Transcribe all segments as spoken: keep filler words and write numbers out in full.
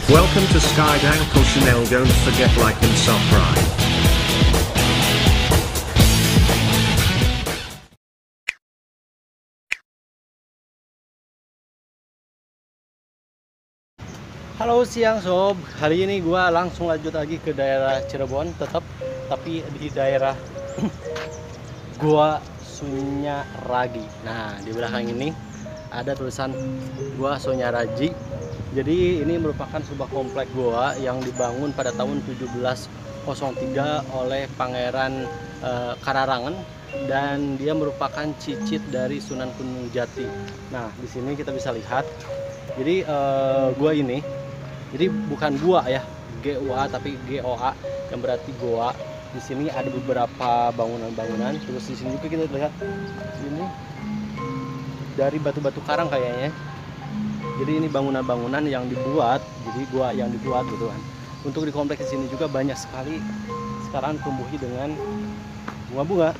Welcome to Skydance Channel. Don't forget like and subscribe. Halo siang sob, hari ini gua langsung lanjut lagi ke daerah Cirebon tetap, tapi di daerah Gua Sunyaragi. Nah di belakang ini ada tulisan Gua Sunyaragi. Jadi ini merupakan sebuah komplek goa yang dibangun pada tahun tujuh belas nol tiga oleh Pangeran e, Kararangen, dan dia merupakan cicit dari Sunan Gunung Jati. Nah di sini kita bisa lihat, jadi e, gua ini Jadi bukan gua ya, G U A, tapi G O A yang berarti goa. Di sini ada beberapa bangunan-bangunan. Terus di sini juga kita lihat ini dari batu-batu karang kayaknya. Jadi ini bangunan-bangunan yang dibuat, jadi gua yang dibuat gitu kan. Untuk di kompleks di sini juga banyak sekali sekarang tumbuhi dengan bunga-bunga.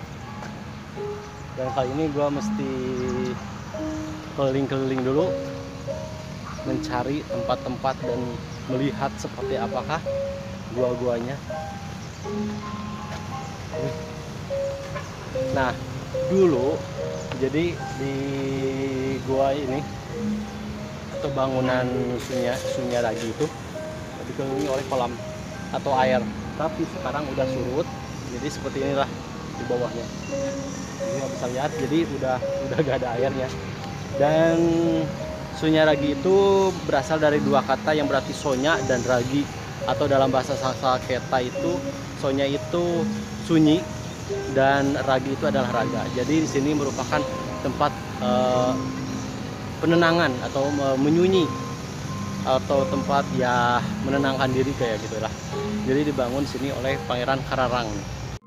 Dan kali ini gua mesti keliling-keliling dulu, mencari tempat-tempat dan melihat seperti apakah gua-guanya. Nah, dulu jadi di gua ini atau bangunan Sunya Sunyaragi itu dikelilingi oleh kolam atau air, tapi sekarang udah surut. Jadi seperti inilah di bawahnya. Jadi nggak bisa lihat, jadi udah udah gak ada airnya. Dan Sunyaragi itu berasal dari dua kata yang berarti sonya dan ragi, atau dalam bahasa Sanskerta itu sonya itu sunyi dan ragi itu adalah raga. Jadi di sini merupakan tempat eh, penenangan atau eh, menyunyi, atau tempat ya menenangkan diri kayak gitulah. Jadi dibangun di sini oleh Pangeran Kararangen.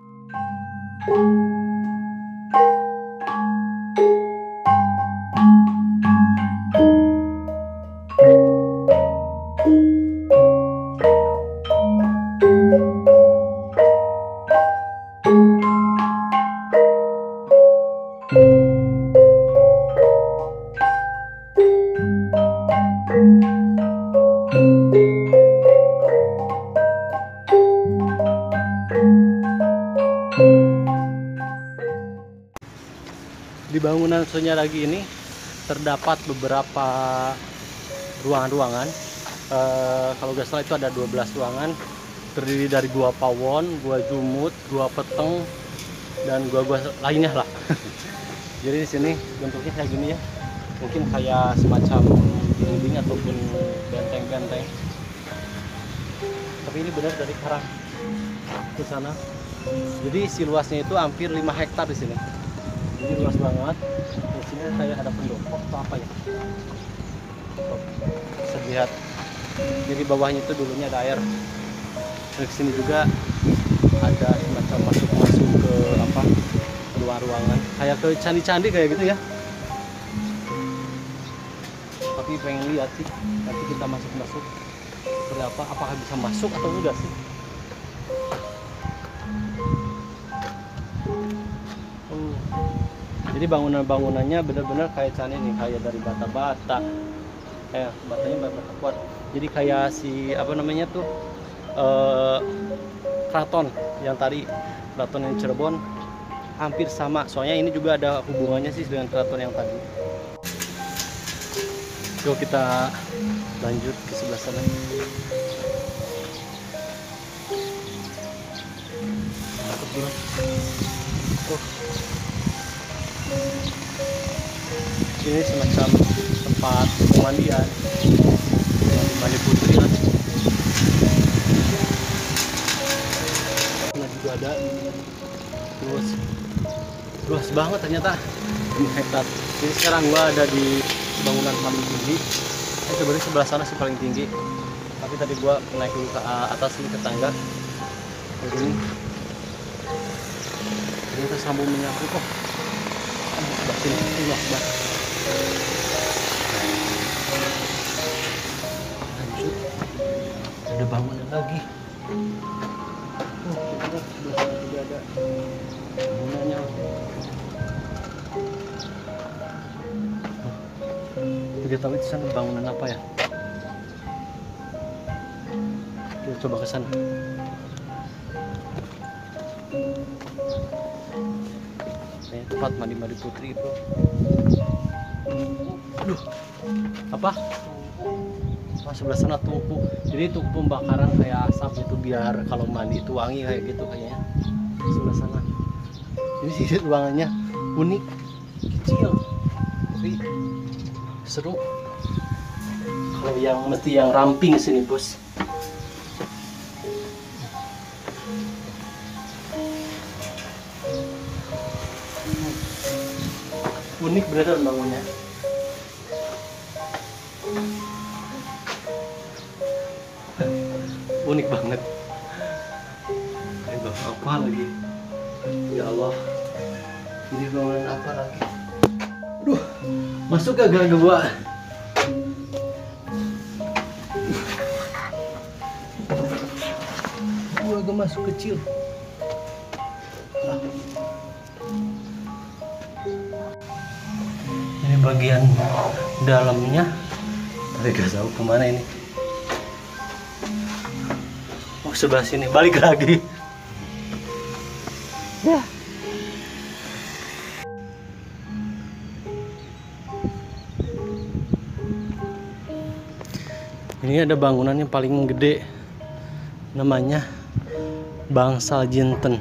Di bangunan Sunyaragi ini terdapat beberapa ruangan-ruangan. E, kalau nggak salah itu ada dua belas ruangan, terdiri dari gua pawon, gua jumut, gua peteng, dan gua-gua lainnya lah. Jadi di sini bentuknya kayak gini ya, mungkin kayak semacam dinding ataupun benteng-benteng. Tapi ini benar dari karang ke sana. Jadi si luasnya itu hampir lima hektar di sini. Jadi luas banget. Di sini kayak ada pendopo atau apa ya? Bisa lihat. Jadi bawahnya itu dulunya ada air. Dan di sini juga ada semacam masuk-masuk ke apa? Luar ruangan. Kayak ke candi-candi kayak gitu ya. Tapi pengen lihat sih. Nanti kita masuk-masuk seperti apa? Apakah bisa masuk atau enggak sih? Jadi bangunan-bangunannya benar-benar kayak candi nih, kayak dari bata-bata. Eh, batanya bata kuat. Jadi kayak si apa namanya tuh eh, keraton yang tadi, keraton yang Cirebon hampir sama. Soalnya ini juga ada hubungannya sih dengan keraton yang tadi. Yuk kita lanjut ke sebelah sana. Oh. Ini semacam tempat pemandian, mandi putri lah. Nah juga ada luas, luas banget ternyata lima hektar. Jadi sekarang gua ada di bangunan paling tinggi. Eh, sebenarnya sebelah sana sih paling tinggi. Tapi tadi gua naik dulu ke atas ini, ke tangga. Begini. Ini kita sambung menyapu kok. Sebelah sini, ini luas banget. Lanjut, ada bangunan lagi. Oh, kita lihat sebelah sana juga ada bangunannya. Tidak tahu itu sana bangunan apa ya. Yuk, coba ke sana. Ini tempat mandi-mandi putri, bro. Aduh, apa? Oh, sebelah sana tungku. Jadi itu pembakaran kayak asap itu biar kalau mandi itu wangi kayak gitu kayaknya. Sebelah sana. Ini sih ruangannya unik, kecil, tapi seru. Kalau yang mesti yang ramping sini, bos. Unik beneran bangunnya. Unik banget. Ini apa lagi? Ya Allah. Ini bangunan apa lagi? Aduh, masuk gak gua? Gua agak masuk kecil. Ini bagian dalamnya, tapi gak tahu kemana ini. Oh, sebelah sini, balik lagi. Ya. Ini ada bangunan yang paling gede, namanya Bangsal Jinten.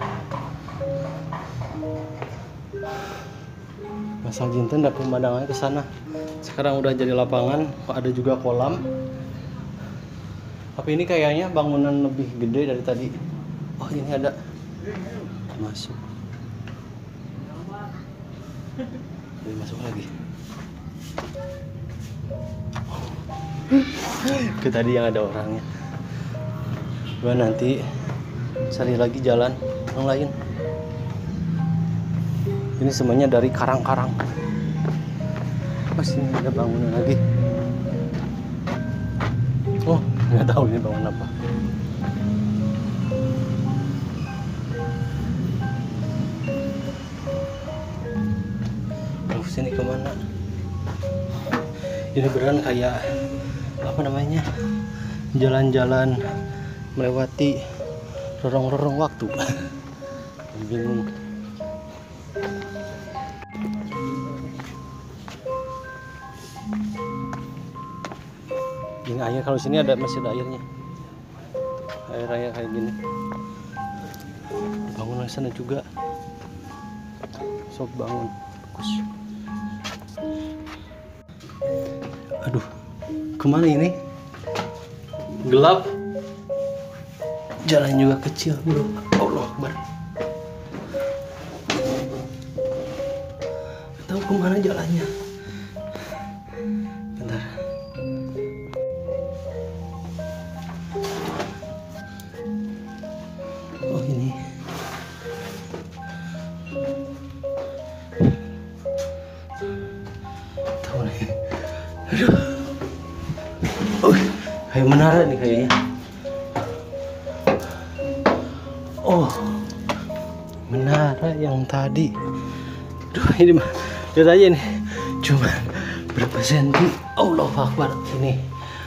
Bangsal Jinten, ada pemandangannya ke sana. Sekarang udah jadi lapangan, ada juga kolam. Tapi ini kayaknya bangunan lebih gede dari tadi. Oh, ini ada masuk. Jadi masuk lagi. Ke tadi yang ada orangnya. Gua nanti cari lagi jalan yang lain. Ini semuanya dari karang-karang. Masih ada bangunan lagi. Oh, nggak tahu ini bangunan apa. Oh, sini kemana? Ini beneran kayak apa namanya, jalan-jalan melewati lorong-lorong waktu. Bingung. Ini air, kalau sini ada, masih ada airnya. Air air kayak gini. Bangunan sana juga. Sob bangun. Bagus. Aduh, kemana ini? Gelap. Jalan juga kecil, bro. Allah Akbar. Gak tahu kemana jalannya. Bentar. Oh, ini. Tahu nih. Aduh. Oh, kayak menara nih kayaknya. Oh, menara yang tadi. Duh, ini mah lihat aja nih, cuma berapa senti. Allahu Akbar ini.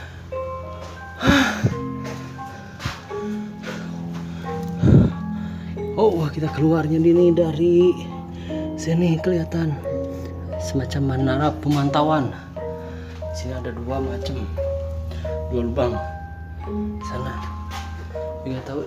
Oh, wah, kita keluarnya ini dari sini kelihatan semacam menara pemantauan. Sini ada dua macam, dua lubang. Sana juga tahu.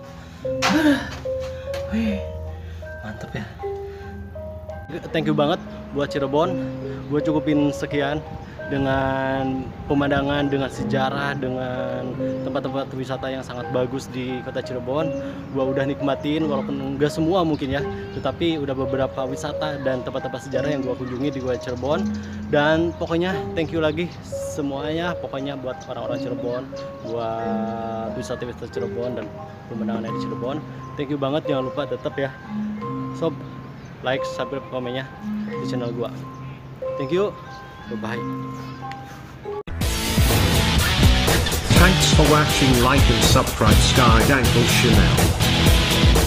Wih, mantep ya. Thank you banget buat Cirebon. Gue cukupin sekian dengan pemandangan, dengan sejarah, dengan tempat-tempat wisata yang sangat bagus di kota Cirebon. Gue udah nikmatin, walaupun enggak semua mungkin ya, tetapi udah beberapa wisata dan tempat-tempat sejarah yang gue kunjungi di kota Cirebon. Dan pokoknya thank you lagi semuanya, pokoknya buat orang-orang Cirebon, buat wisata-wisata Cirebon dan pemandangan di Cirebon. Thank you banget, jangan lupa tetap ya sob like, subscribe, komennya di channel gua. Thank you, bye bye. Thanks for watching. Like and subscribe Sky Dangle Chanel.